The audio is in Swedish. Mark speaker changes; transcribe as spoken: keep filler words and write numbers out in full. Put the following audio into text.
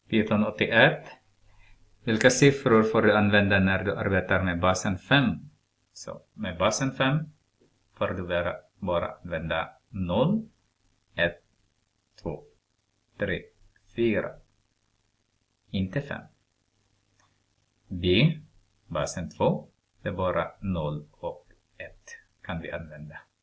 Speaker 1: Python åttioett. Vilka siffror får du använda när du arbetar med basen fem? Så med basen fem får du bara, bara använda noll, ett, två, tre, fyra. Inte fem. B, basen två, det är bara noll och ett kan vi använda.